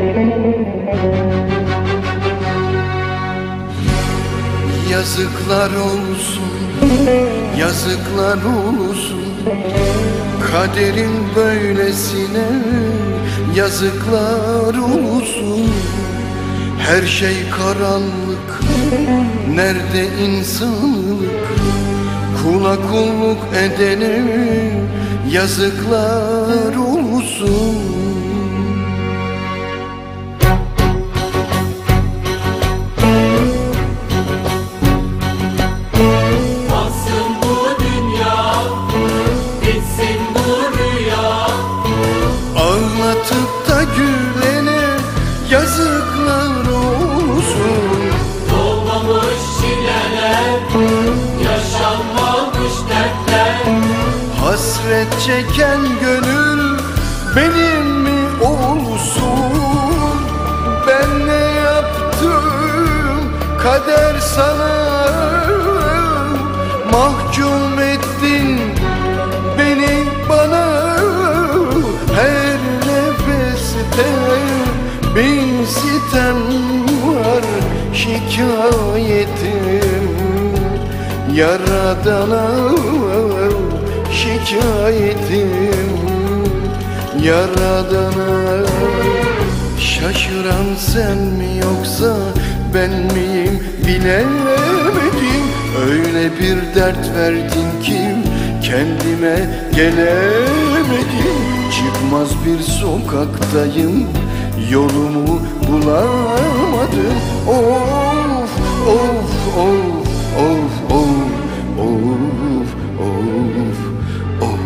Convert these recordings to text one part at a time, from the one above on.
Yazıklar olsun, yazıklar olsun, kaderin böylesine yazıklar olsun. Her şey karanlık, nerede insanlık? Kula kulluk edene yazıklar olsun. Ağlatıp da gülene yazıklar olsun. Dolmamış çileler, yaşanmamış dertler. Hasret çeken gönül benim mi olsun? Ben ne yaptım kader sana? Mahkum ettin beni bana. Her nefeste bin sitem var, şikayetim Yaradan'a, şikayetim Yaradan'a. Şaşıran sen mi yoksa ben miyim bilemedim. Öyle bir dert verdin ki kendime gelemedim. Çıkmaz bir sokaktayım, yolumu bulamadım. Of of of of of of of of.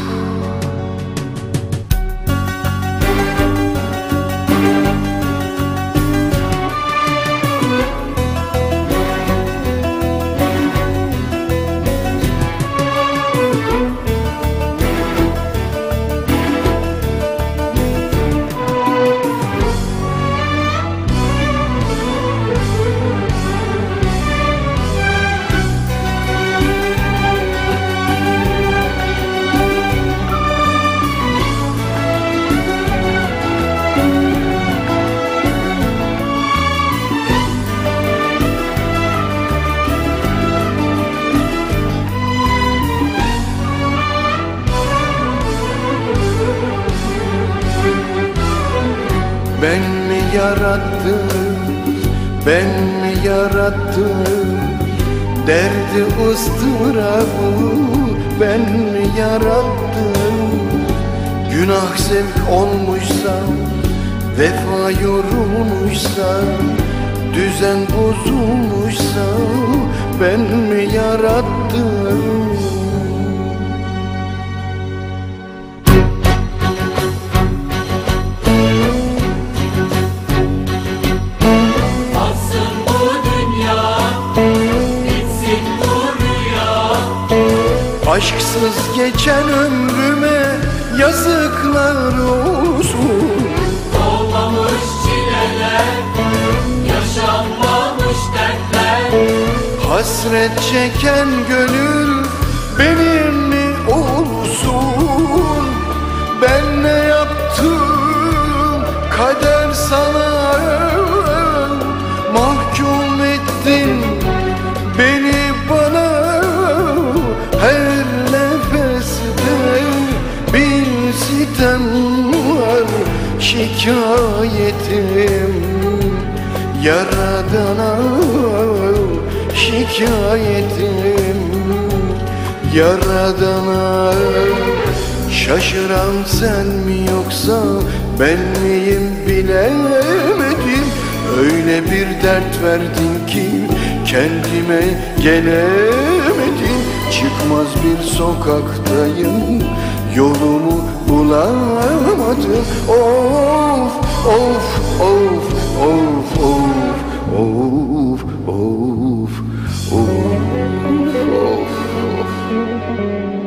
Ben mi yarattım, ben mi yarattım derdi ıstırabı, ben mi yarattım? Günah zevk olmuşsa, vefa yorulmuşsa, düzen bozulmuşsa ben mi yarattım? Aşksız geçen ömrüme yazıklar olsun. Olmamış çileler, yaşanmamış dertler. Hasret çeken gönül benim mi olsun? Ben ne yaptım kader sana? Mahkum ettin beni bana. Her nefeste bin sitem var, şikayetim Yaradan'a, şikayetim Yaradan'a. Şaşıran sen mi yoksa ben miyim bilemedim. Öyle bir dert verdin ki kendime gelemedim. Çıkmaz bir sokaktayım, yolumu bulamadım. Of of of of of of of of of.